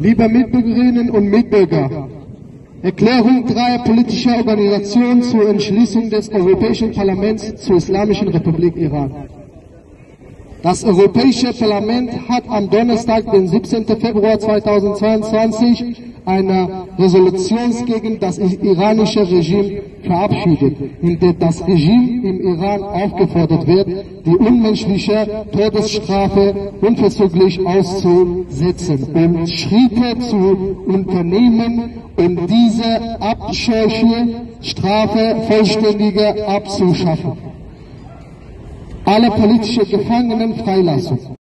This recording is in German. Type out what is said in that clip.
Liebe Mitbürgerinnen und Mitbürger, Erklärung dreier politischer Organisationen zur Entschließung des Europäischen Parlaments zur Islamischen Republik Iran. Das Europäische Parlament hat am Donnerstag, den 17. Februar 2022, eine Resolution gegen das iranische Regime verabschiedet, in der das Regime im Iran aufgefordert wird, die unmenschliche Todesstrafe unverzüglich auszusetzen und Schritte zu unternehmen, um diese abscheuliche Strafe vollständig abzuschaffen. Alle politischen Gefangenen freilassen.